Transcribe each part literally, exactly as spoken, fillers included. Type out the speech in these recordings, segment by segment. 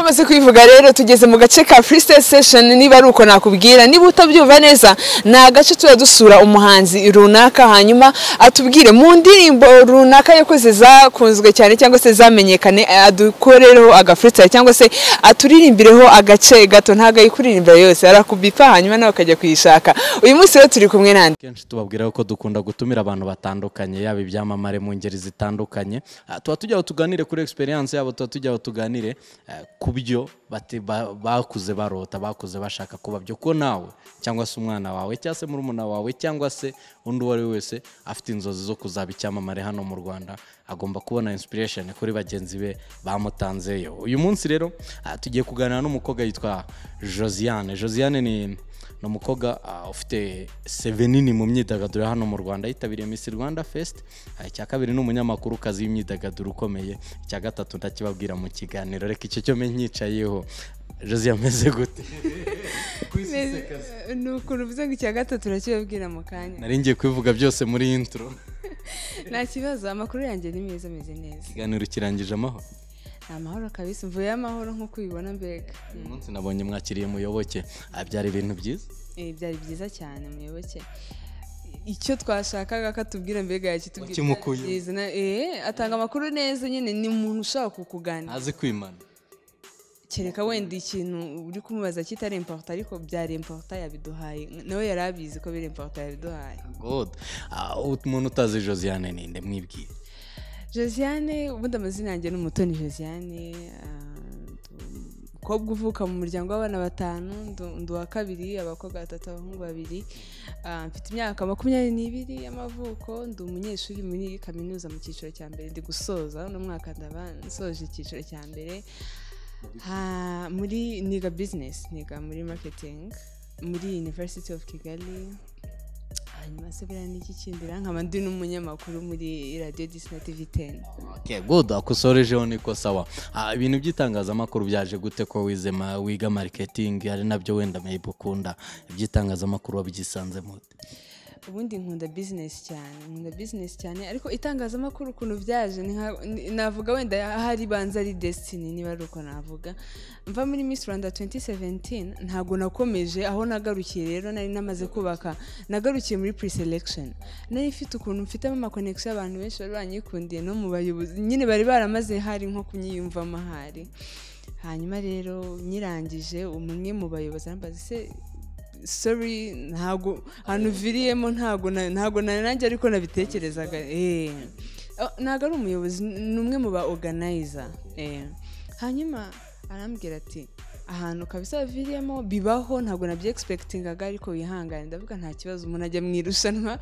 namaze kwivuga rero tugeze mu gace ka freestyle session niba ari uko nakubwira niba utabyumva neza na gace tuya dusura umuhanzi runaka hanyuma atubwire mu ndirimbo runaka yakoze zakunzwe cyane cyangwa se zamenyekane adukorereho aga freestyle cyangwa se aturirimbireho agace gato ntaga yikuririmbira yose arakubipa hanyuma nawe akajya kuyishaka. Uyu munsi rero turi kumwe nande kenshi tubabwira ko dukunda gutumira abantu batandukanye yaba ibyamamare mu ngeri zitandukanye tuba tujyaho tuganire kuri experience yabo tuba tujyaho tuganire kubyo bakuze barota bakuze bashaka kuba byo ko nawe cyangwa se umwana wawe cyangwa se murumuna wawe cyangwa se undi wari wese afite inzozi zo kuzaba icyamamare hano mu Rwanda agomba kubona inspiration kuri bagenzi be bamutanzeyo. Uyu munsi rero tugiye kuganira n'umukobwa yitwa Josiane. Josiane ni n'umukobwa ufite sevenini mu myidagaduro hano mu Rwanda yitabiriye Miss Rwanda Fest. Icya kabiri ni umunyamakuru kazi y'imyidagaduro ukomeye. Icya gatatu ndakibabwira mu kiganiro reka icyo cyo menyicayeho. Josiane ameze gute? Nuko ruvuze ngo icya gatatu turakibabwira mu kanya. Nari ngiye kwivuga byose muri intro. Nta kibazo amakuru yanjye ni meza ameze neza. Ikiganiro kirangije amahoro. Amahoro kabisa mvuye amahoro nko kubibona mbega. Uyu munsi nabonye mwakiriye Muyoboke. Byari ibintu byiza? Eh byari byiza cyane Muyoboke. Icyo twashakaga katubwira mbega yakitubwira. Eh atanga amakuru neza nyine ni umuntu ushaka kukuganira. Azi kwimana. Kereka wenda ikintu uri kumubaza kitari important ariko byari important yabiduhaye nawe yarabizi ko biri important yabiduhaye. God. Umuntu utazi Josiane ninde mwibwire? Josiane ubundi amazina yanjye n'umutoni Josiane kobwa uvuka mu muryango w'abana batanu ndu wa kabiri abakobwa batatu abahungu babiri mfite imyaka makumyabiri n'ibiri y'amavuko ndi umunyeshuri muri kaminuza mu cyiciro cya mbere ndi gusoza no mwaka ndaba nsoje icyiciro cya mbere ha muri niga business niga muri marketing muri University of Kigali. Hanyuma se bira niki kindira nkaba ndi n'umunyamakuru muri Radio Disney T V ten. Okay, good. Akusorejeho niko sawa. Ah ibintu by'itangazamakuru byaje gute ko wizema wiga marketing ari nabyo wenda maybe ukunda ibyitangazamakuru wabigisanze mute? Ubundi nkunda business cyane nkunda business cyane ariko itangazamakuru kuno byaje navuga wenda hari banza ari destiny niba ruko navuga mva muri Miss Rwanda twenty seventeen ntago nakomeje aho nagarukiye rero nari namaze kubaka nagarukiye muri pre-selection nari mfite ukuntu mfite ama connection abantu benshi bari banyikundiye no mu bayobozi nyine bari baramaze hari nko kunyiyumva amahari. Hanyuma rero nyirangije umwe mu bayobozi ambaza se sorry ntago hano viriyemo ntago ntago nanjye ariko nabitekerezaga eh naga ari umuyobozi numwe mu ba organizer eh hanyuma arambwira ati ahantu kabisa viriyemo bibaho ntago nabye expectingaga ariko wihangane ndavuga nta kibazo umuntu ajya mwirushanwa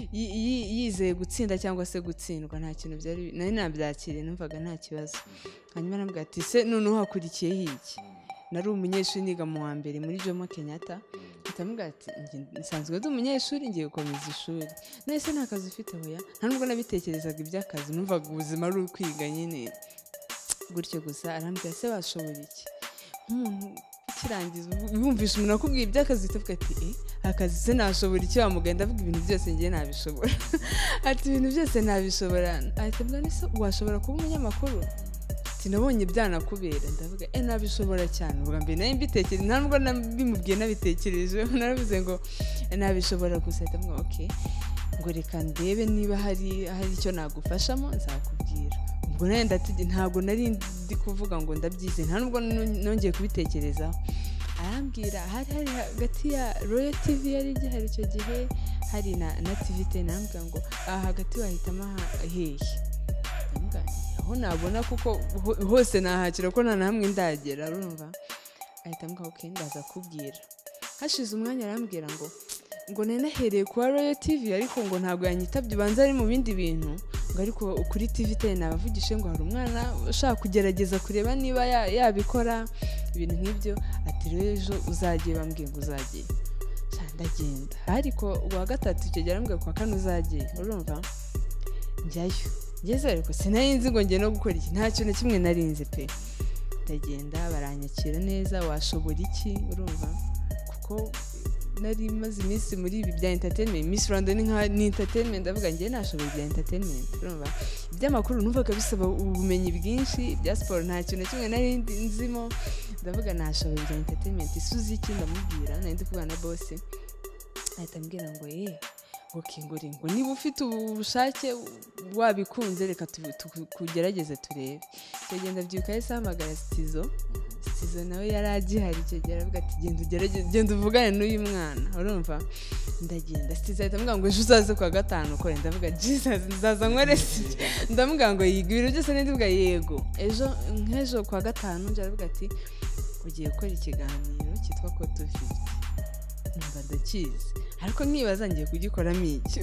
yizeye gutsinda cyangwa se gutsindwa nta kintu byari nari nabyakiriye numvaga nta kibazo. Hanyuma arambwira ati se none uhakurikiye hiki nari umunyeshuri niga mu wa mbere muri Jomo Kenyatta ndamubwira ati nsanzwe ndi umunyeshuri ngiye gukomeza ishuri nese nta kazi ufite hoya nta nubwo nabitekerezaga iby'akazi numvaga ubuzima ari ukwiga nyine gutyo gusa. Arambwira se bashobora iki nk'umuntu kirangiza bumvisha umuntu akubwiye iby'akazi utavuga ati eh akazi se nashobora iki wamugenda avuga ibintu byose ngiye nabishobora ati ibintu byose nabishobora ahita mbwa nese washobora kuba umunyamakuru sinabonye byanakubera ndavuga eh nabishobora cyane ubwa mbere nayo mbitekereza nta nubwo nabimubwiye nabitekereje naravuze ngo nabishobora gusa ndamwe okay ngo reka ndebe niba hari hari icyo nagufashamo nzakubwira. Ubwo nenda ati ntago nari ndi kuvuga ngo ndabyize nta nubwo nongeye kubitekereza. Arambwira hari hari hagati ya Royal T V yari gihari icyo gihe hari na na T V ten nambwira ngo aha hagati wahitamo hehe ndamuganye aho nabona kuko hose nahakira ko nta namwe ndagera urumva ahita mbwa okay ndaza kubwira. Hashize umwanya arambwira ngo ngo nenahereye kwa Royal T V ariko ngo ntabwo yanyitabye banza ari mu bindi bintu ngo ariko kuri T V ten nabavugishe ngo hari umwana ushaka kugerageza kureba niba yabikora ibintu nk'ibyo ati rero ejo uzagiye bambwiye ngo uzagiye ndagenda ariko uwa gatatu icyo gihe arambwira kwa kane uzagiye urumva njyayo ngeze ariko sinayinzi ngo ngiye no gukora iki nta kintu kimwe narinze pe ndagenda baranyakira neza washobora iki urumva kuko nari maze iminsi muri ibi bya entertainment. Miss Rwanda ni nka ni entertainment, ndavuga ngiye nashoboye bya entertainment, urumva iby'amakuru numvaga bisaba ubumenyi bwinshi, bya sport nta kintu na kimwe nari nzimo, ndavuga nashoboye bya entertainment. Isuzi iki ndamubwira nari ndikuvugana na boss, ahita ambwira ngo eh okay nguri ngo niba ufite ubushake wabikunze reka tugerageze turebe. Tugenda byuka yese hamagara Stizo, Stizo nawe yari agihari icyo gihe, aravuga ati genda ugerageze, genda uvugane n'uyu mwana, urumva ndagenda. Stizo ahita ambwira ngo ejo uzaze kwa gatanu ukore, ndavuga Jesus nzaza nkore siki, ndamubwira ngo yiga ibintu byose, ndavuga yego. Ejo nk'ejo kwa gatanu nje aravuga ati ugiye gukora ikiganiro cyitwa Code two fifty, numva ndakizi ariko nkibaza ngiye kugikoramo iki,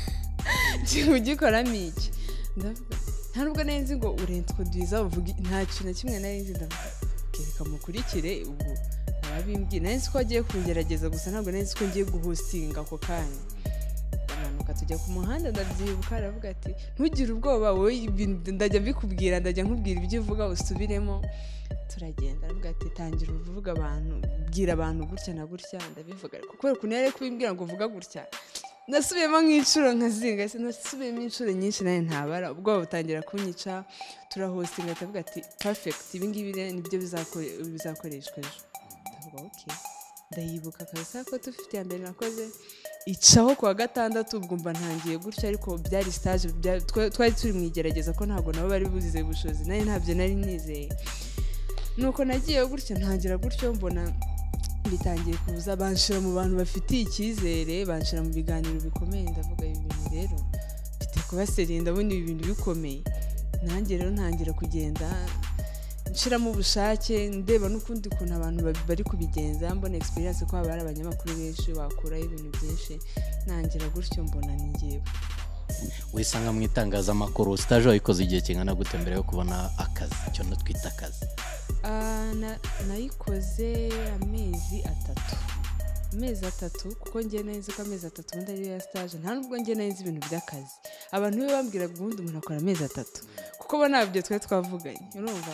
ngiye kugikoramo iki, ndavuga nta nubwo nari ngo urintroduce uvuga nta kintu na kimwe nari nzi, ndavuga reka mukurikire ubu arabimbwiye, nari nzi ko agiye kugerageza gusa ntabwo nari nzi ko ngiye guhostinga ako kanya. Ndamanuka tujya ku muhanda, ndabyibuka aravuga ati ntugire ubwoba wowe ndajya mbikubwira, ndajya nkubwira ibyo uvuga usubiremo. Turagenda aravuga ati tangira uvuga abantu, bwira abantu gutya na gutya, ndabivuga ariko kubera ukuntu yari kubimbwira ngo uvuga gutya nasubiyemo nk'inshuro nkazinga, nasubiyemo inshuro nyinshi nayo ntabara, ubwo butangira kunyica. Turahostinga, atavuga ati perfect, ibi ngibi nibyo bizakoreshwa ejo. Ndavuga okay, ndayibuka kabisa ko tufite ya mbere nakoze icaho kwa gatandatu, ubwo mba ntangiye gutya, ariko byari stage, twari turi mu igerageza ko ntabwo nabo bari buzize ubushobozi, nayo ntabyo nari nizeye. Nuko nagiye gutya ntangira gutyo, mbona bitangiye kuza, banshira mu bantu bafitiye icyizere, banshira mu biganiro bikomeye. Ndavuga ibi bintu rero bite kubaseriye, ndabona ibi bintu bikomeye. Nanjye rero ntangira kugenda nshiramo ubushake, ndeba n'ukundi kuntu abantu bari kubigenza, mbona experience ko haba hari abanyamakuru benshi wakuraho ibintu byinshi. Nangira gutyo mbona ni ngiye. Wisanga mu itangazamakuru, stage wayikoze igihe kingana gute mbere yo kubona akazi, cyo no twita akazi? Ah na nayikoze amezi atatu. Amezi atatu kuko ngiye neza ko amezi atatu ubundi ari ya stage, nta nubwo ngiye neza ibintu by'akazi. Abantu be bambwira ubundi umuntu akora amezi atatu kuko bo nabyo twe twavuganye, urumva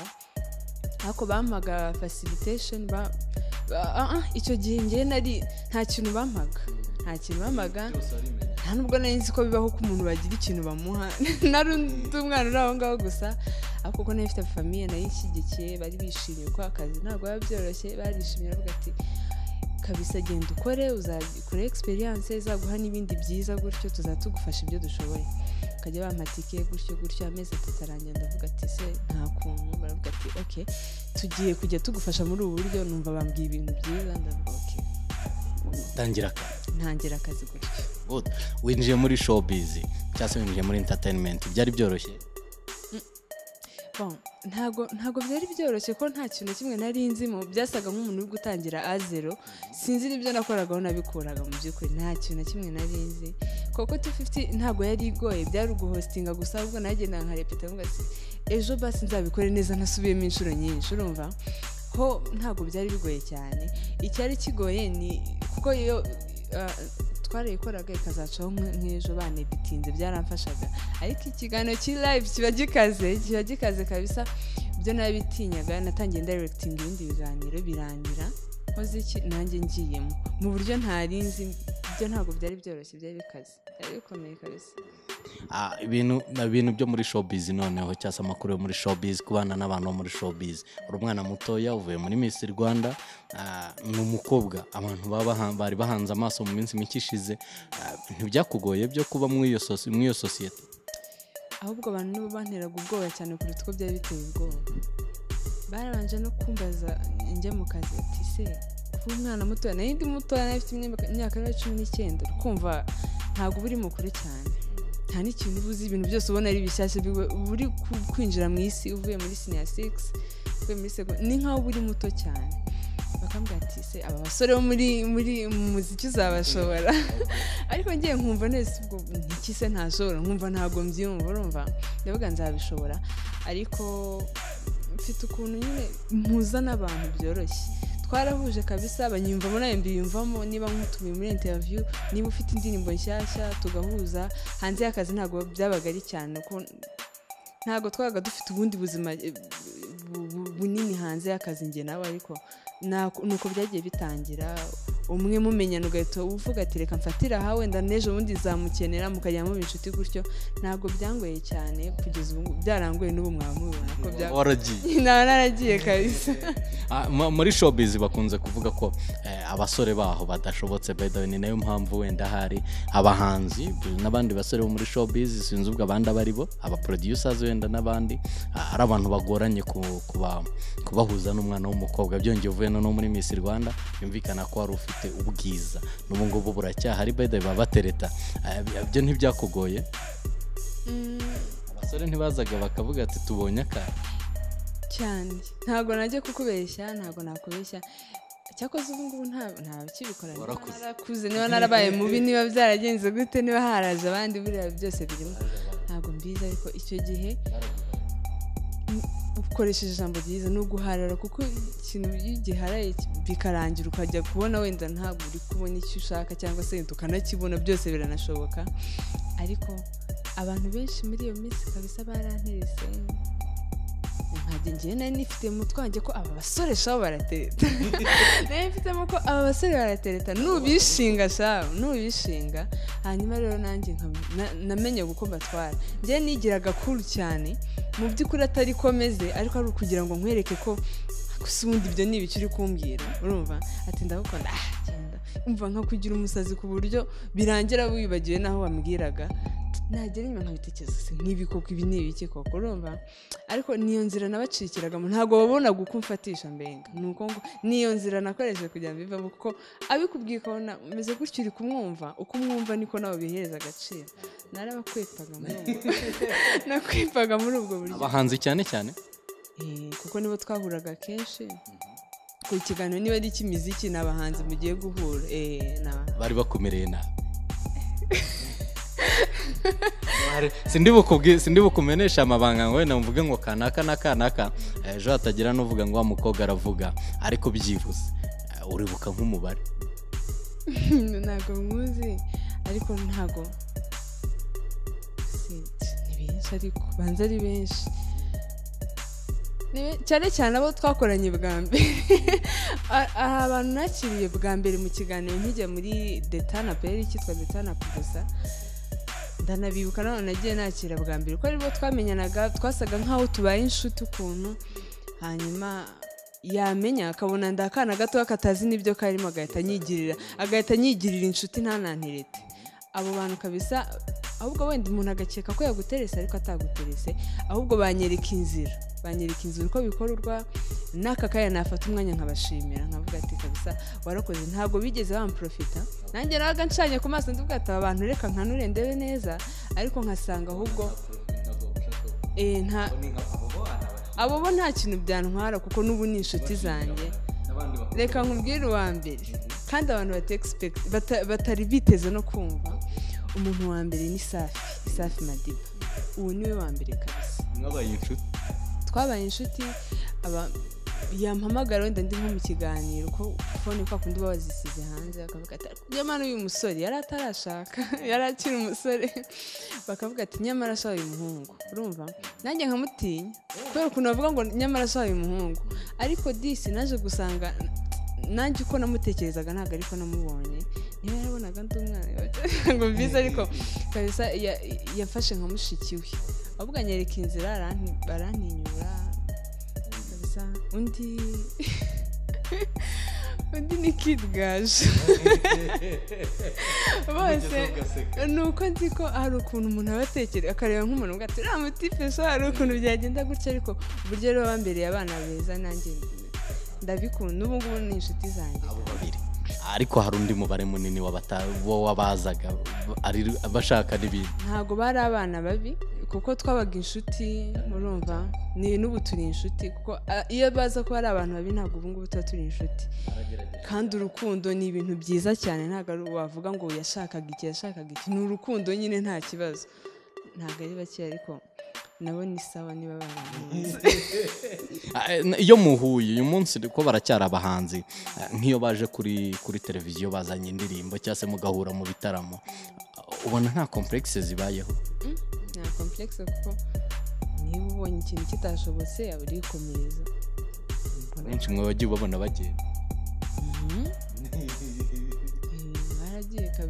ako bampaga facilitation ba ah ah icyo gihe ngiye nari nta kintu bampaga, nta kintu bampaga, nta nubwo nari nzi ko bibaho ko umuntu bagira ikintu bamuha. Narundi umwana uraho ngaho gusa, ako ko nafite famille nayishyigikiye, bari bishimiye ko akazi ntabwo yabyoroshye, barishimye bavuga ati kabisa genda ukore, uzakore experience izaguha n'ibindi byiza, gutyo tuzatugufasha ibyo dushoboye. Kajya bampatike gutyo gutyo amezi atatu arangira, ndavuga ati se nta kuntu, baravuga ati okay tugiye kujya tugufasha muri ubu buryo. Numva bambwiye ibintu byiza, ndavuga okay tangira akazi. Ntangira akazi gutyo. Good. Winjiye muri showbiz cyangwa winjiye muri entertainment, byari byoroshye? Bon, ntago ntago byari byoroshye ko nta kintu kimwe nari nzimo, byasaga nk'umuntu uri gutangira a zero. Sinzi ibyo nakoragaho nabikuraga mu byukuri, nta kintu kimwe nari nzi. Koko two fifty ntago yari igoye, byari uguhostinga gusa, ahubwo nagenda nka repeta ngo ati ejo basi nzabikore neza nasubiyemo inshuro nyinshi, urumva ho ntago byari bigoye cyane. Icyari kigoye ni kuko iyo uh, twarayikoraga ikazacaho nk'ejo bane bitinze, byaramfashaga. Ariko ikiganiro ki live kiba gikaze, kiba gikaze kabisa, byo nabitinyaga. Natangiye directing ibindi biganiro birangira nkoze iki nanjye ngiyemo mu buryo ntari nzi, byo ntago byari byoroshye, byari bikaze, byari bikomeye kabisa. Ah, ibintu ibintu byo muri showbiz noneho cyase amakuru yo muri showbiz, kubana n'abantu bo muri showbiz. Uri umwana mutoya uvuye muri Miss Rwanda, n'umukobwa abantu baba bari bahanze amaso mu minsi mikishize, ntibyakugoye byo kuba mu iyo society mu iyo society? Ahubwo abantu nibo banteraga ubwoba cyane kuruta uko byari biteye ubwoba. Barabanje no kumbaza njye mu kazi ati se kuba umwana mutoya, nayo ndi mutoya, nafite imyaka cumi n'icyenda, kumva ntago buri mukuru cyane, nta n'ikintu ubuzi, ibintu byose ubona ari bishyashya, buri kwinjira mu isi uvuye muri senior six, uvuye muri second, ni nkaho buri muto cyane. Bakambwira ati se aba basore bo muri muri muziki uzabashobora? Ariko ngiye nkumva nese ubwo niki se ntashobora, nkumva ntago mbyumva, urumva ndavuga nzabishobora. Ariko mfite ukuntu nyine mpuza n'abantu byoroshye, twarahuje kabisa, banyumvamo nayo mbiyumvamo. Niba nkutumiye muri interview, niba ufite indirimbo nshyashya tugahuza, hanze y'akazi ntago byabaga ari cyane, kuko ntago twabaga dufite ubundi buzima bunini hanze y'akazi nge nawe. Ariko nuko byagiye bitangira, umwe mumenyana ugahita uvuga ati reka mfatira aha wenda n'ejo bundi zamukenera mukajya mu inshuti gutyo ntabwo byangoye cyane kugeza ubu byarangoye n'ubu mwamubona ko bya waragiye nta naragiye kabisa muri showbiz bakunze kuvuga ko abasore baho badashobotse by the way ni nayo mpamvu wenda hari abahanzi n'abandi basore bo muri showbiz sinzi ubwo abandi abari bo aba producers wenda n'abandi ari abantu bagoranye kuba kubahuza n'umwana w'umukobwa byongeye uvuye no muri Miss Rwanda yumvikana ko wari ufite ubwiza n'ubu ngubu buracyahari by the way babatereta byo ntibyakugoye abasore ntibazaga bakavuga ati tubonye aka cyane ntago najye kukubeshya ntago nakubeshya cyakoze ubu ngubu nta nta kibikora narakuze niba narabaye mubi niba byaragenze gute niba haraje abandi buriya byose birimo ntago mbiza ariko icyo gihe ukoresheje ijambo ryiza no guharara kuko ikintu giharaye bikarangira ukajya kubona wenda ntabwo uri kubona icyo ushaka cyangwa se ukanakibona byose biranashoboka ariko abantu benshi muri iyo minsi kabisa baranterese nkajya ngiye nari nifite mu twanjye ko aba basore shaho baratereta nari mfitemo ko aba basore baratereta nubishinga shaho nubishinga hanyuma rero nanjye namenye uko mbatwara njye nigiraga cool cyane mu by'ukuri atari komeze ariko ari ukugira ngo nkwereke ko gusa ubundi ibyo ni ibiki uri kumbwira urumva ati ndagukunda ah genda umva nka kugira umusazi ku buryo birangira wibagiwe naho wambwiraga nagera inyuma nkabitekereza se nk'ibi koko ibi ni ibiki koko urumva ariko niyo nzira nabacikiragamo ntago babona guko mfatisha mbenga nuko ngo niyo nzira nakoresheje kugira ngo bivemo kuko abikubwiye ukabona umeze gutyo uri kumwumva uko umwumva niko nawe bihereza agaciro narabakwepaga muri ubwo nakwepaga muri ubwo buryo abahanzi cyane cyane eh kuko nibo twahuraga kenshi ku kiganiro niba ari cy'imiziki n'abahanzi mugiye guhura eh na bari bakomereye na sindi bukubwi sindi bukumenesha amabanga ngo wenda mvuge ngo kanaka na kanaka ejo hatagira n'uvuga ngo wa mukobwa aravuga ariko byivuze uribuka nk'umubare ntago muzi ariko ntago ni benshi ariko banza ari benshi cyane cyane abo twakoranye bwa mbere aha abantu nakiriye bwa mbere mu kiganiro nkijya muri Detana Peri cyitwa Detana gusa ndanabibuka none nagiye nakira bwa mbere ko aribo twamenyanaga twasaga nkaho tubaye inshuti ukuntu hanyuma yamenya akabona ndakana gato akatazi nibyo karimo agahita nyigirira agahita nyigirira inshuti ntananterete abo bantu kabisa ahubwo wenda umuntu agakeka ko yaguterese ariko ataguterese ahubwo banyereka inzira banyereka inzira uko bikorwa naka kaya nafata umwanya nkabashimira nkavuga ati kabisa warakoze ntago bigeze bamprofita nanjye nabaga ncanye ku maso ndivuga ati abantu reka nkanure ndebe neza ariko nkasanga ahubwo eh nta abo bo nta kintu byantwara kuko n'ubu ni inshuti zanjye reka nkubwire uwa mbere kandi abantu batexpect batari biteze no kumva umuntu wa mbere ni Safi Safi Madiba uwo niwe wa mbere kabisa mwabaye inshuti twabaye inshuti aba yampamagara wenda ndi nko mu kiganiro ko phone kwa kundi bazisize hanze akavuga ati nyamara uyu musore yari atarashaka yari akiri umusore bakavuga ati nyamara ashaka uyu muhungu urumva nanjye nkamutinya kubera ukuntu bavuga ngo nyamara ashaka uyu muhungu ariko disi naje gusanga nanjye uko namutekerezaga ntabwo ariko namubonye niba yarabonaga ndi umwana ngo mbize ariko kabisa yafashe nka mushiki we avuga nyereka inzira barantinyura kabisa undi undi ni Kid Gaju bose nuko nzi ko hari ukuntu umuntu abatekereza akareba nk'umuntu ngo ati ramutife hari ukuntu byagenda gutya ariko uburyo rero bambereye abana beza nanjye ndabikunda ubu ngubu ni inshuti zanjye abo babiri ariko hari undi mubare munini w'abatabo wabazaga ari bashaka n'ibindi ntago bari abana babi kuko twabaga inshuti murumva ni n'ubu turi inshuti kuko iyo baza ko ari abantu babi ntago ubu ngubu tuba turi inshuti kandi urukundo ni ibintu byiza cyane ntago wavuga ngo yashakaga iki yashakaga iki ni urukundo nyine nta kibazo ntago ari bake ariko nabo ni sawa niba baramuzi iyo muhuye uyu munsi ko baracyara abahanzi nk'iyo baje kuri kuri televiziyo bazanye indirimbo cyangwa se mugahura mu bitaramo ubona nta complexe zibayeho nta complexe kuko niba ubonye ikintu kitashobotse yaba uri gukomereza benshi mwe bagiye babona bagenda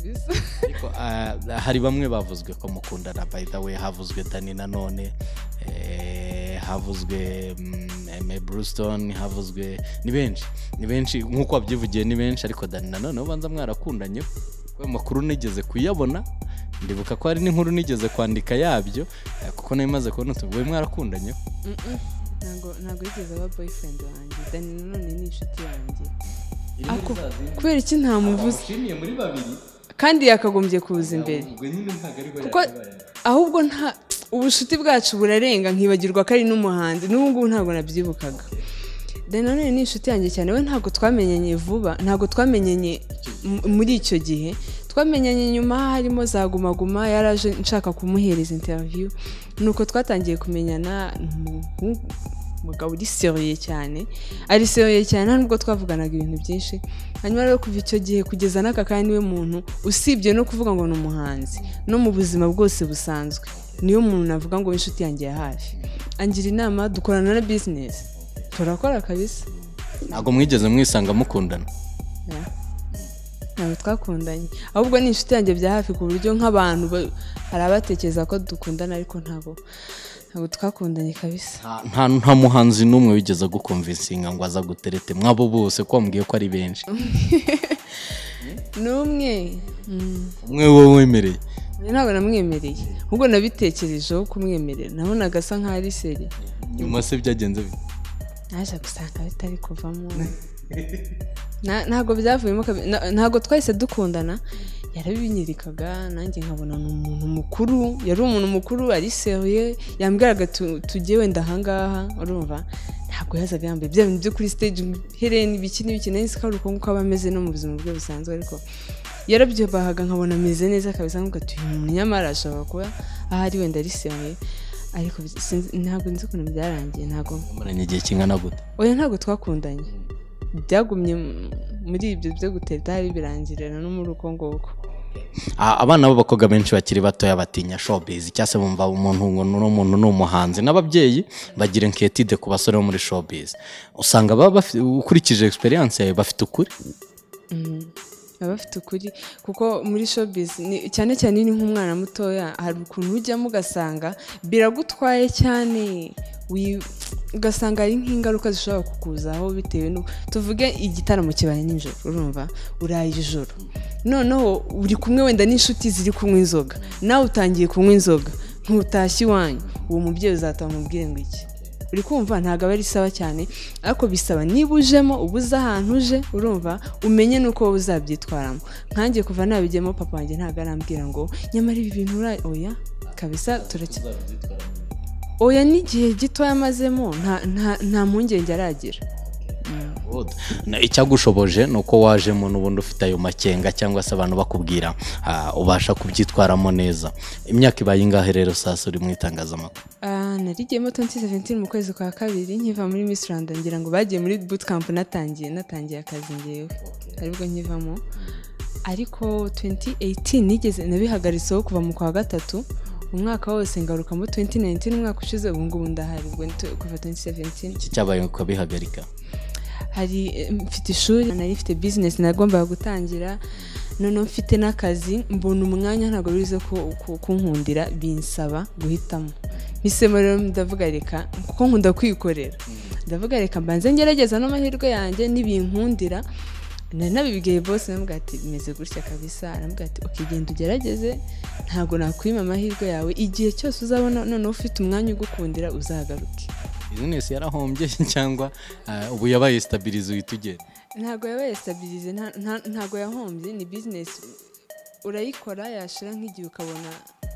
kabisa. ariko ah, hari bamwe bavuzwe ko mukundana by the way havuzwe Dani Nanone eh, havuzwe mm, Aime Brewston havuzwe ni benshi ni benshi nkuko wabyivugiye ni benshi ariko Dani Nanone ubanza mwarakundanye ko makuru nigeze kuyabona ndibuka ko hari n'inkuru nigeze kwandika yabyo eh, kuko nayimaze kubona tuvuye mwarakundanye ntago ntago yigeze aba boyfriend wanjye Dani Nanone ni inshuti yanjye ako kubera iki ntamuvuze ushimiye muri babiri kandi yakagombye kuza imbere kuko ahubwo nta ubushuti bwacu burarenga nkibagirwa ko ari n'umuhanzi n'ubu ngubu ntabwo nabyibukaga Dani Nanone ni inshuti yanjye cyane we ntabwo twamenyanye vuba ntabwo twamenyanye muri icyo gihe twamenyanye nyuma harimo za Guma Guma yaraje nshaka kumuhereza interview nuko twatangiye kumenyana mugabo uri serieux cyane ari serieux cyane nubwo twavuganaga ibintu byinshi hanyuma rero kuva icyo gihe kugeza n'aka kandi niwe muntu usibye no kuvuga ngo ni umuhanzi no mu buzima bwose busanzwe niyo muntu navuga ngo inshuti yanjye ya hafi angira inama dukorana na business turakora kabisa ntago mwigeze mwisanga mukundana ntabwo twakundanye ahubwo ni inshuti yanjye bya hafi ku buryo nk'abantu hari abatekereza ko dukundana ariko ntabwo ntabwo twakundanye kabisa nta nta muhanzi n'umwe wigeze gukonvinsinga ngo aza guterete mwabo bose ko wambwiye ko ari benshi n'umwe umwe wowe wemereye ntabwo namwemereye ahubwo nabitekerejeho kumwemerera nabonaga asa nk'aho ari seri nyuma se byagenze bite naje gusanga bitari kuvamo ntabwo byavuyemo ntabwo twahise dukundana yarabinyirikaga nanjye nkabona ni umuntu mukuru yari umuntu mukuru ari serieux yambwiraga tugiye wenda ahangaha urumva ntabwo yazaga yambaye bya bintu byo kuri stage hereni ibiki n'ibiki nahise karuko nk'uko aba ameze no mu buzima bwe busanzwe ariko yarabyibahaga nkabona ameze neza kabisa nk'uko atuye umuntu nyamara ashobora kuba ahari wenda ari serieux ariko ntabwo nzi ukuntu byarangiye ntabwo muranye igihe kingana gute oya ntabwo twakundanye byagumye muri ibyo byo guteta hari birangirana no muri uko nguko abana b'abakobwa benshi bakiri batoya batinya showbiz cyase bumva umuntu ngo n'umuntu n'umuhanzi n'ababyeyi bagira inquiétude ku basore bo muri showbiz usanga baba ukurikije experience yawe bafite ukuri baba bafite ukuri kuko muri showbiz cyane cyane ni nk'umwana mutoya hari ukuntu ujyamo ugasanga biragutwaye cyane ugasanga ari nk'ingaruka zishobora kukuzaho bitewe no tuvuge igitaramo kibaye nijoro urumva uraye ijoro noneho uri kumwe wenda n'inshuti ziri kunywa inzoga nawe utangiye kunywa inzoga ntutashye iwanyu uwo mubyeyi uzataha umubwire ngo iki uri kumva ntabwo aba ari sawa cyane ariko bisaba niba ujemo ubuze ahantu uje urumva umenye nuko wowe uzabyitwaramo nkanjye kuva nabigemo papa wanjye ntabwo arambwira ngo nyamara ibi bintu oya kabisa turake oya n'igihe gito yamazemo nta mpungenge aragira icyagushoboje ni uko wajemo n'ubundi ufite ayo makenga cyangwa se abantu bakubwira ubasha kubyitwaramo neza imyaka ibaye ingahe rero sasa uri mu itangazamakuru narigiyemo twenty seventeen mu kwezi kwa kabiri nkiva muri Miss Rwanda ngira ngo bagiye muri bootcamp natangiye natangiye akazi ngewe aribwo nkivamo ariko twenty eighteen nigeze nabihagaritseho kuva mu kwa gatatu umwaka wose ngaruka mu twenty nineteen umwaka ushize ubu ngubu ndahari kuva twenty seventeen iki cyabaye uko bihagarika hari mfite ishuri nari mfite business nagombaga gutangira none mfite n'akazi mbona umwanya ntabwo bize kunkundira binsaba guhitamo bisemo rero ndavuga reka kuko nkunda kwikorera ndavuga reka mbanze ngerageza n'amahirwe yanjye nibinkundira nabibwiye boss namubwira ati meze gutya kabisa aramubwira ati okay genda ugerageze ntago nakwima amahirwe yawe igihe cyose uzabona none ufite umwanya ugukundira uzagaruke business yarahombye cyangwa ubu yabaye stabilize uyitugere ntago yabaye stabilize ntago yahombye ni business urayikora yashira nk'igihe ukabona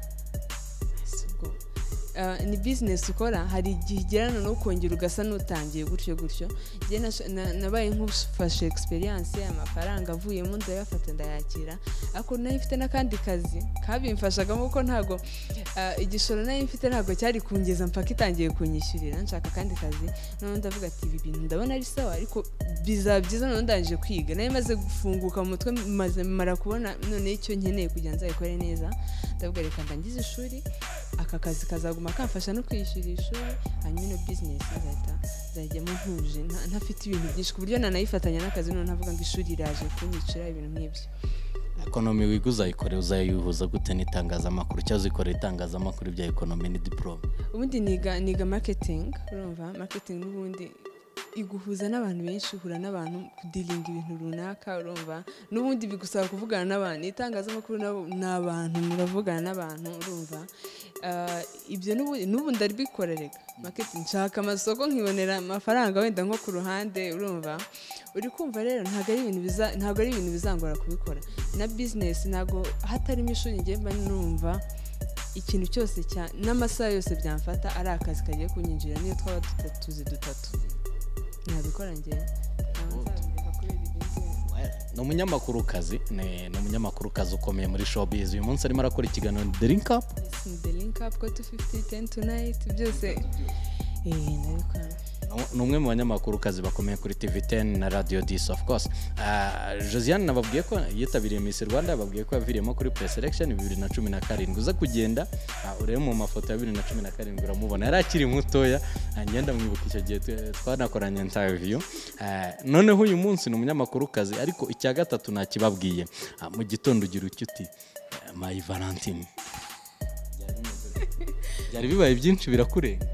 ni business ukora hari igihe igerana no kongera ugasa n'utangiye gutyo gutyo njye nabaye nk'ufashe experience amafaranga avuyemo ndayafata ndayakira ariko nayo ifite n'akandi kazi kabimfashagamo ko ntago igishoro nayo ifite ntago cyari kungeza mpaka itangiye kunyishyurira nshaka kandi kazi none ndavuga ati ibi bintu ndabona ari sawa ariko bizaba byiza none ndangije kwiga nayo maze gufunguka mu mutwe maze mara kubona none icyo nkeneye kugira nzayikore neza ndavuga reka ndangize ishuri aka kazi kazaguma kamfasha no kwishyura ishuri hanyuma no business nzahita nzajyamo ntuje ntafite ibintu byinshi ku buryo nanayifatanya n'akazi none ntavuga ngo ishuri iraje kunyicira ibintu nk'ibyo ekonomi wiga uzayikore uzayihuza gute n'itangazamakuru cyangwa uzikorera itangazamakuru bya ekonomi ni diploma? ubundi niga niga marketing urumva marketing n'ubundi iguhuza n'abantu benshi uhura n'abantu kudilinga ibintu runaka urumva n'ubundi bigusaba kuvugana n'abantu itangazamakuru n'abantu muravugana n'abantu urumva ibyo n'ubu ndaribikorereka marketing nshaka amasoko nkibonera amafaranga wenda nko ku ruhande urumva uri kumva rero ntago ari ibintu biza ntago ari ibintu bizangora kubikora na business ntago hatarimo ishuri ngiye mba numva ikintu cyose cya n'amasaha yose byamfata ari akazi kagiye kunyinjira niyo twaba tutatuzi dutatu nabikora ngiye ni umunyamakuru kazi ni umunyamakuru kazi ukomeye muri showbiz uyu munsi arimo arakora ikiganiro The Link Up The Link Up ko two fifty ten tonight byose eh nabikora ni umwe mu banyamakuru kazi bakomeye kuri T V ten na Radio dix of course. Josiane nababwiye ko yitabiriye Miss Rwanda yababwiye ko yaviriyemo kuri pre-selection bibiri na cumi na karindwi uza kugenda urebe mu mafoto ya bibiri na cumi na karindwi uramubona yari akiri mutoya ngenda mwibuka icyo gihe twanakoranye interview noneho uyu munsi ni umunyamakuru kazi ariko icya gatatu nakibabwiye mu gitondo ugira ucyuti my Valentine byari bibaye byinshi birakurenga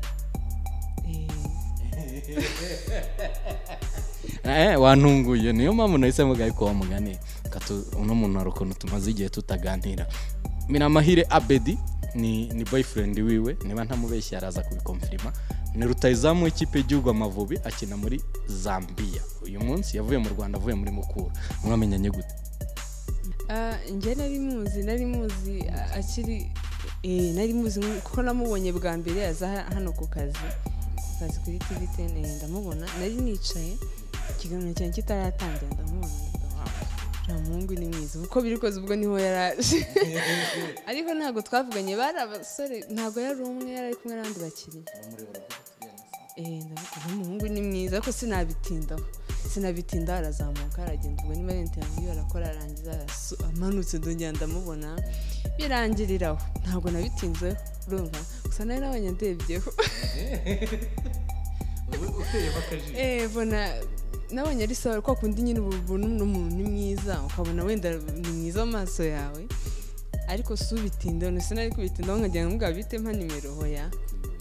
eh wantunguye niyo mpamvu nahisemo gayi ko wamugane katu uno muntu arukuntu tumaze igihe tutaganira Miramahire Abedi ni ni boyfriend wiwe niba ntamubeshya araza kubikonfirma ni rutayizamu ikipe y'igihugu Amavubi akina muri Zambia uyu munsi yavuye mu Rwanda avuye muri Mukura mwamenyanye gute? ah nje nari muzi nari muzi akiri eh nari muzi kuko namubonye bwa mbere aza hano ku kazi kazi kuri T V ten ndamubona nari nicaye ikiganiro cyane kitaratangira ndamubona Mungu ni mwiza uko birikoze ubwo niho yaraje ariko ntago twavuganye bari abasore ntago yari umwe yari kumwe n'abandi bakiri eh ndavuga Mungu ni mwiza ariko sinabitindaho sinabitinda arazamuka aragenda ubwo ni interview arakora arangiza amanutse ndongera ndamubona birangiriraho ntago nabitinzeho urumva gusa nari n'abanyandebyeho eh bona nabonye ari sawa ko kundi nyine ubuntu n'umuntu ni mwiza ukabona wenda ni mwiza amaso yawe ariko subitinde no sinari kubitinda nkajya ngambwa bite mpa nimero hoya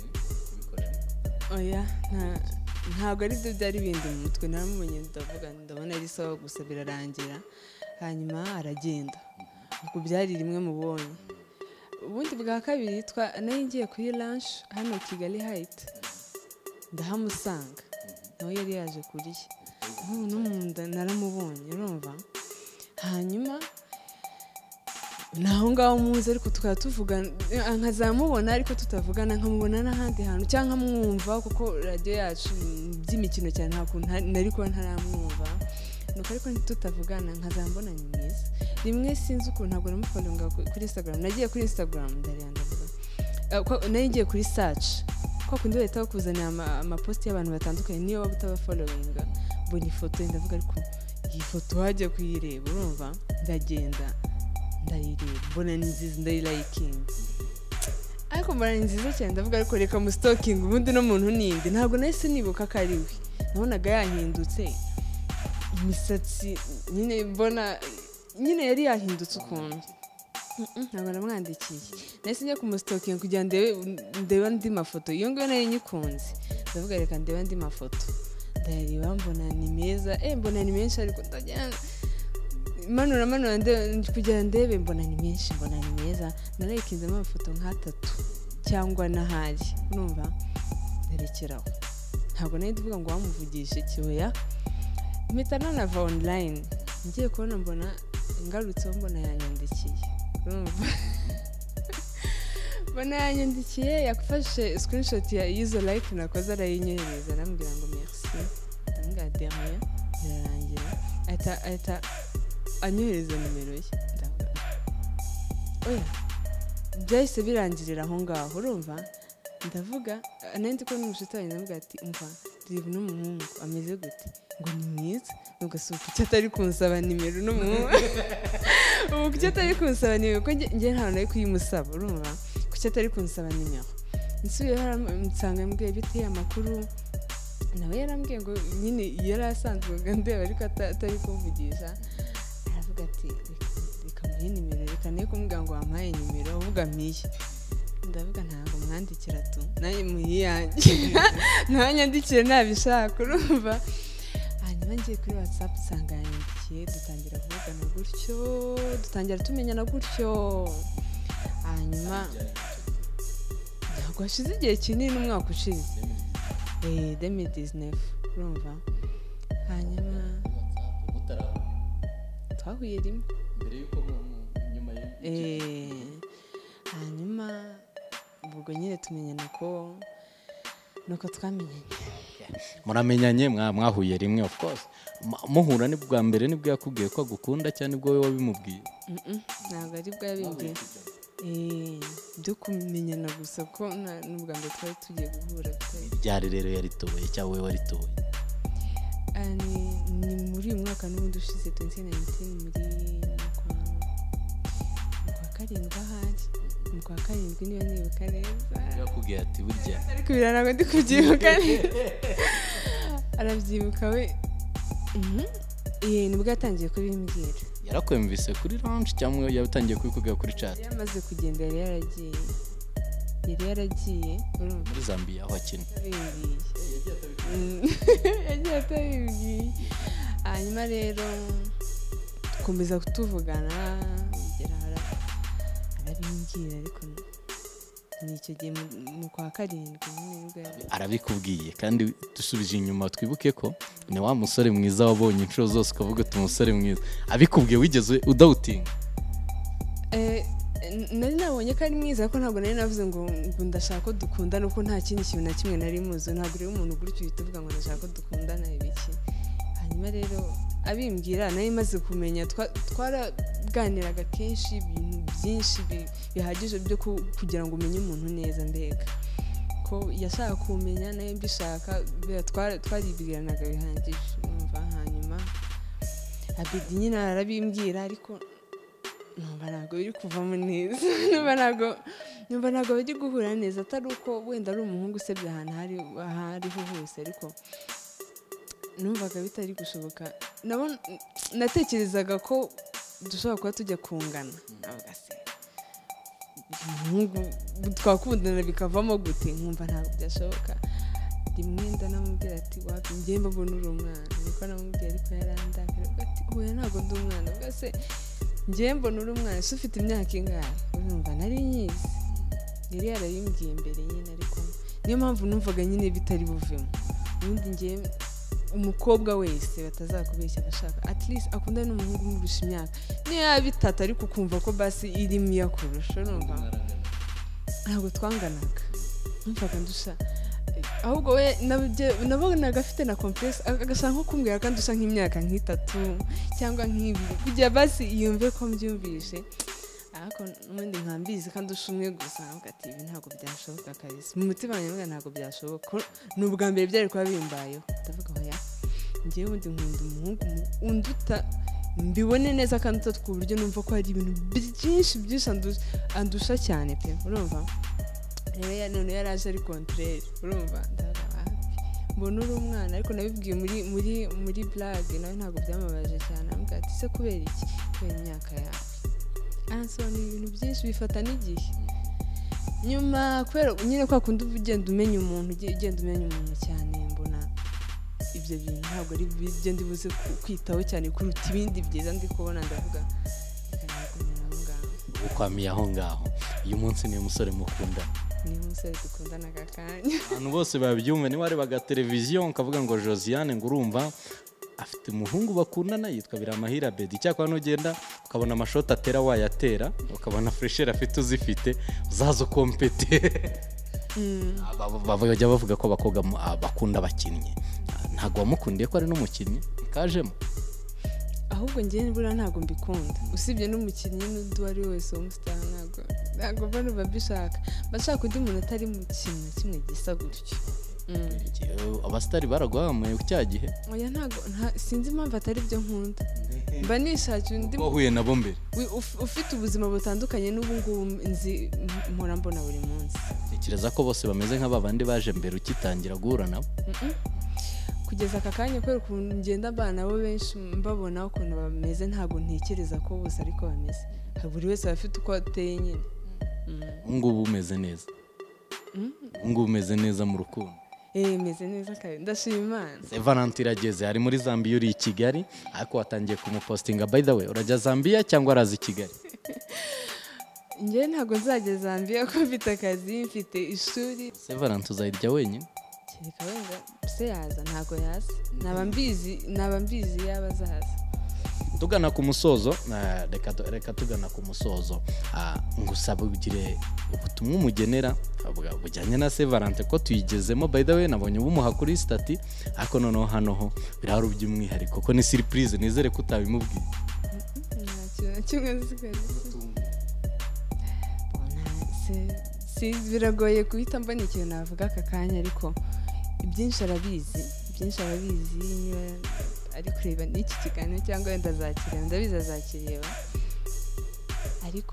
oya nta ntago ari byo byari bindi mu mutwe naramubonye ndavuga ndabona ari sawa gusa birarangira hanyuma aragenda ubwo byari rimwe mubonye ubundi bwa kabiri twa nayo ngiye kuri lunch hano Kigali Height ndahamusanga nawe yari yaje kuriye n'umunda naramubonye urumva hanyuma naho ngaho muze ariko tukaba tuvuga nkazamubona ariko tutavugana nkamubona n'ahandi hantu cyangwa mwumva kuko radio yacu by'imikino cyane nta kuntu nari ko ntaramwumva nuko ariko ntitutavugana nkazambona ni mwiza rimwe sinzi ukuntu ntabwo namufollowinga kuri Instagram nagiye kuri Instagram ndariya ndavuga nayo ngiye kuri search ko kundi leta kuzana ama post y'abantu batandukanye niyo waba utabafollowinga mbona ifoto ndavuga ariko iyi foto hajya kuyireba urumva ndagenda ndayireba mbona ni nziza ndayiliking ariko mbona ni nziza cyane ndavuga ariko reka mu stalking ubundi no muntu nindi ntabwo nahise nibuka ko ari we nabonaga yahindutse imisatsi nyine mbona nyine yari yahindutse ukuntu ntabwo namwandikiye nahise njya ku mu stalking kugira ndebe ndeba andi mafoto iyo ngiyo nayo nyikunze ndavuga reka ndebe andi mafoto ndayareba mbona ni meza eh mbona ni menshi ariko ndajyana manura manura kugira ndebe mbona ni menshi mbona ni meza narayikinzemo amafoto nk'atatu cyangwa n'ahari urumva ndarekeraho ntabwo nari ndivuga ngo wamuvugishe kihoya mpita nanava online ngiye kubona mbona ingarutseho mbona yanyandikiye urumva mbona yanyandikiye yakufashe screenshot ya izo like nakoze arayinyohereza arambwira ngo merci ndambwira derrière birarangira ahita ahita anyohereza nimero ye ndavuga oya byahise birangirira aho ngaho urumva ndavuga nandi ko n'umushuti wanjye ndambwira ati umva ndibu n'umuhungu ameze gute ngo ni mwiza nubwo suko icyo atari kunsaba nimero n'umuhungu ubu icyo atari kunsaba nimero ko njye nta nari kuyimusaba urumva kuki atari kunsaba nimero nsubiyeho nsanga mbwiye biteye amakuru nawe yarambwiye ngo nyine yari asanzwe ndeba ariko atari kumvugisha aravuga ati iyi nimero reka niyo kumubwira ngo wampaye nimero uvuga mpiye ndavuga ntabwo mwandikira tu nayo muyi yanjye ntanyandikire nabishaka urumva hanyuma ngiye kuri whatsapp usanga yanyandikiye dutangira kuvugana gutyo dutangira tumenyana gutyo hanyuma ntabwo hashize igihe kinini umwaka ushize eh demi dix-neuf urumva hanyuma twahuye rimwe mbere yuko nyuma eh hanyuma ubwo nyine tumenyana ko nuko twamenyanye muramenyanye mwahuye rimwe of course muhura ni bwa mbere nibwo yakubwiye ko agukunda cyane nibwo wowe wabimubwiye ntabwo ari bwo yabimbwiye eh byo kumenyana gusa ko n'ubwa mbere twari tugiye guhura byari rero yaritoye cyangwa wowe waritoye ani ni muri uyu mwaka n'ubundi ushize twenty nineteen muri kwa karindwi ahari mu kwa karindwi niyo nibuka neza yakubwiye ati burya ariko biranago ndi kubyibuka arabyibuka we eh nibwo yatangiye kubimbwira yarakwemvise kuri launch cyangwa yatangiye kubikubwira kuri chat yamaze kugenda yari yaragiye yari yaragiye muri Zambia aho akina yagiye atabibwiye hanyuma rero dukomeza kutuvugana bigera arabimbwira ariko ni icyo gihe mu kwa karindwi arabikubwiye kandi dusubije inyuma twibuke ko ni wa musore mwiza wabonye inshuro zose ukavuga ati umusore mwiza abikubwiye wigeze udawutinga eh nari nabonye ko ari mwiza ko ntabwo nari navuze ngo ngo ndashaka ko dukundana uko nta kindi kintu na kimwe nari muzi ntabwo rero umuntu gutyo uhita uvuga ngo ndashaka ko dukundana ibiki hanyuma rero abimbwira nari maze kumenya twaraganiraga kenshi ibintu byinshi bihagije byo kugira ngo umenye umuntu neza mbega ko yashaka kumenya nayo mbishaka twaribwiranaga bihagije umva hanyuma abidi nyine arabimbwira ariko numva ntabwo biri kuvamo neza numva ntabwo numva ntabwo biri guhura neza atari uko wenda ari umuhungu usebye ahantu hariho hose ariko numvaga bitari gushoboka nabo natekerezaga ko dushobora kuba tujya kungana navuga se umuhungu twakundana bikavamo gute nkumva ntabwo byashoboka rimwe ndanamubwira ati wapi njye mbona uri umwana niko namubwira ariko yarandakira ati oya ntabwo ndi umwana ubwo se njye mbona uri umwana se ufite imyaka ingahe urumva nari nyizi yari yarayimbwiye imbere nyine ariko niyo mpamvu numvaga nyine bitari buvemo ubundi njye umukobwa wese batazakubeshya agashaka at least akunda n'umuhungu umurusha imyaka niyo yaba itatu ariko ukumva ko basi irimo iyakurusha urumva ntabwo twanganaga numvaga ndusha ahubwo we nabonaga afite na complex agashaka nko kumbwira kandi usa nk'imyaka nk'itatu cyangwa nk'ibiri kugira basi yumve ko mbyumvishe ariko n'ubundi nkambizi kandi usha umwe gusa ati ibi ntabwo byashoboka kabisa mu mutima wanjye ntabwo byashoboka ni ubwa mbere byari kuba bimbayeho ndavuga hoya njyewe ubundi nkunda umuhungu unduta mbibone neza kandi utatu ku buryo numva ko hari ibintu byinshi byinshi andusha cyane pe urumva rero none yaraje ari contraire urumva mbona uri umwana ariko nabibwiye muri muri muri blague nawe ntabwo byamabaje cyane ambwira ati se kubera iki kubera imyaka yawe arasobanura ibintu byinshi bifata n'igihe nyuma kubera nyine kwa kundi ugenda umenya umuntu ugenda umenya umuntu cyane mbona ibyo bintu ntabwo ari byo ndi buze kwitaho cyane kuruta ibindi byiza ndi kubona ndavuga ukwamiye aho ngaho uyu munsi niyo musore mukunda niyo musore dukundana aka kanya abantu bose babyumva niba warebaga televiziyo ukavuga ngo Josiane ngo urumva afite umuhungu bakundana yitwa Biramahire Bedi cyakora nugenda ukabona amashoti atera wayatera ukabona fresher afite uzifite uzazo kompete bajya bavuga ko abakobwa bakunda abakinnyi ntabwo wamukundiye ko ari n'umukinnyi kajemo ahubwo njye nibura ntabwo mbikunda usibye n'umukinnyi n'undi wari wese wo mustar ntabwo ntabwo bano babishaka bashaka undi muntu atari mu kintu kimwe gisa gutyo abasitari baragwamaye ku cya gihe oya ntabwo sinzi impamvu atari byo nkunda mba nishakira undi wahuye nabo mbere ufite ubuzima butandukanye n'ubu ngubu nzi mpora mbona buri munsi tekereza ko bose bameze nk'ababandi baje mbere ukitangira guhura nabo kugeza aka kanya kubera ukuntu ngenda abana nabo benshi mbabona ukuntu bameze ntabwo ntekereza ko bose ariko bameze buri wese aba afite uko ateye nyine. ngubu umeze neza ngubu umeze neza mu rukundo. Eh, meze neza kandi ndashima Imana. Se Valentin irageze ari muri Zambia uri i Kigali ariko watangiye kumupostinga. By the way urajya Zambia cyangwa arazi Kigali? Njye ntabwo nzajya Zambia ko mfite akazi mfite ishuri. Se Valentin uzayirya wenyine? Kereka wenda se yaza ntabwo yaza. Naba mbizi naba mbizi yaba azaza. Tugana ku musozo reka reka tugana ku musozo ngusaba ugire ubutumwa umugenera bujyanye na Se Valentin ko tuyigezemo. By the way nabonye ubumuha kuri stati ariko noneho hano ho birahari by'umwihariko ko ni surprise nizere ko utabimubwiye. Kimwe si biragoye guhita mbona ikintu navuga aka kanya ariko ibyinshi arabizi ibyinshi arabizi niba ari kureba n'iki kiganiro cyangwa wenda azakireba ndabizi azakireba ariko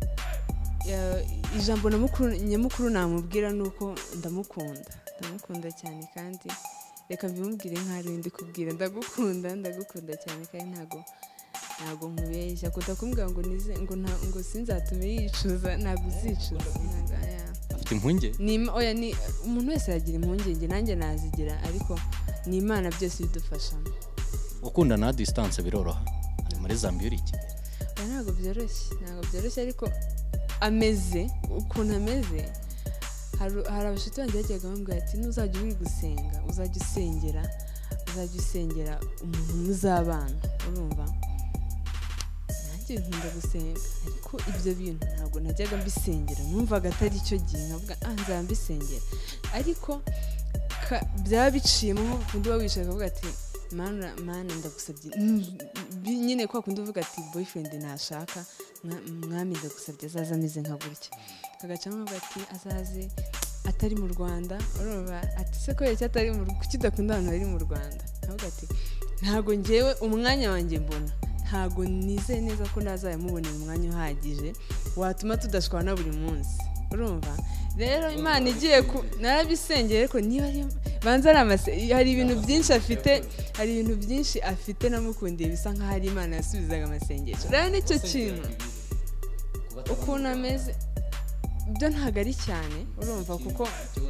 ijambo nyamukuru namubwira ni uko ndamukunda ndamukunda cyane kandi reka mbimubwire nk'ari ndi kubwira ndagukunda ndagukunda cyane kandi ntago ntago nkubeshya kudakumbwira ngo nize ngo ngo sinzatume yicuza ntago uzicuza. Afite impungenge? Ni oya ni umuntu wese yagira impungenge nanjye nazigira ariko ni Imana byose bidufashamo. Ukunda na distance biroroha ari muri Zambia uri iki? Ntago byoroshye ntago byoroshye ariko ameze ukuntu ameze hari abashuti banjye bajyaga bambwira ati nuzajya uri gusenga uzajya usengera uzajya usengera umuntu muzabana urumva. Nanjye nkunda gusenga ariko ibyo bintu ntabwo najyaga mbisengera numvaga atari icyo gihe nkavuga ah nzambisengera ariko byaba biciyemo nko kundi wabishaka kuvuga ati mana mana ndagusabye nyine kwa kundi uvuga ati boyfriend ntashaka mwami ndagusabye azaza ameze nka gutya kagacamo ati azaze atari mu Rwanda urumva ati se ko yacyo atari mu kuki udakunda abantu bari mu Rwanda nkavuga ati ntago ngewe umwanya wanjye mbona ntago nizeye neza ko nazayamubonera umwanya uhagije watuma tudashwana buri munsi urumva. Rero Imana igiye narabisengeye ariko niba ari banza ari hari ibintu byinshi afite hari ibintu byinshi afite namukundiye bisa nkaho ari Imana yasubizaga amasengesho. Rero nicyo kintu ukuntu ameze byo ntago ari cyane urumva kuko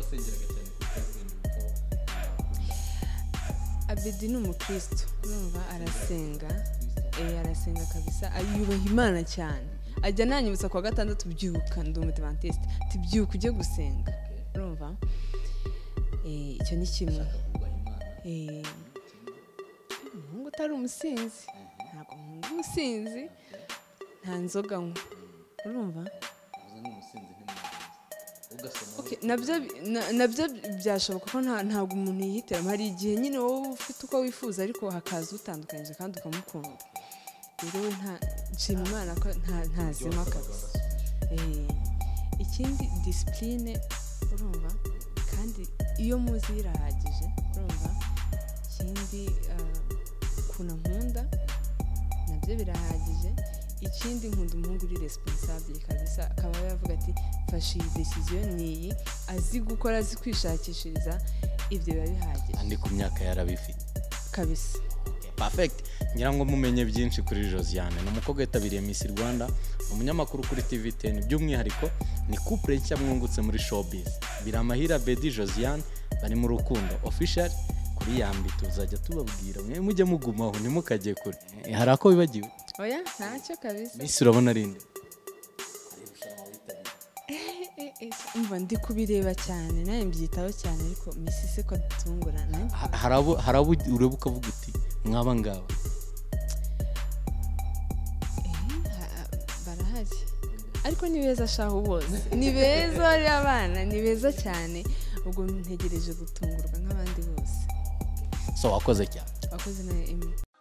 Abedi ni umukristo urumva arasenga eh arasenga kabisa ayubaha Imana cyane ajya nanyibutsa kwa gatandatu byuka ndi umudivantiste tibyuka ujye gusenga urumva. Eh icyo ni kimwe eh ngo utari umusinzi ntabwo nkunda umusinzi nta nzoga nywa urumva. Okay nabyo nabyo byashoboka ko ntabwo umuntu yihitiramo hari igihe nyine wowe ufite uko wifuza ariko hakaza utandukanyije kandi ukamukunda. Rero nta nshima Imana ko nta ntazima kabisa. Eh ikindi discipline urumva kandi iyo muzi irahagije urumva. Ikindi kuna nkunda nabyo birahagije. Ikindi nkunda umuhungu uri responsable kabisa akaba yavuga ati fashe iyi decision niyi azi gukora azi kwishakishiriza ibyo biba bihagije. Andi ku myaka yarabifite kabisa. Perfect. Ngira ngo mumenye byinshi kuri Josiane no mukobwa yitabiriye Miss Rwanda umunyamakuru kuri T V ten by'umwihariko ni couple nshya mwungutse muri showbiz. Biramahira Bedi Josiane bari mu rukundo official kuri Yambi tuzajya tubabwira mwe mujye mugumaho ntimukajye kure. Hari ako bibagiwe? Oya ntacyo kabisa. Miss urabona rinde? Umva ndi kubireba cyane naye mbyitaho cyane ariko Miss se ko dutungura nanjye. Harabo harabo ureba ukavuga uti mwaba ngaba. Barahari ariko ni beza shaho bose ni beza ari abana ni beza cyane ubwo ntegereje gutungurwa nk'abandi bose. So wakoze cyane. Wakoze na Emmy.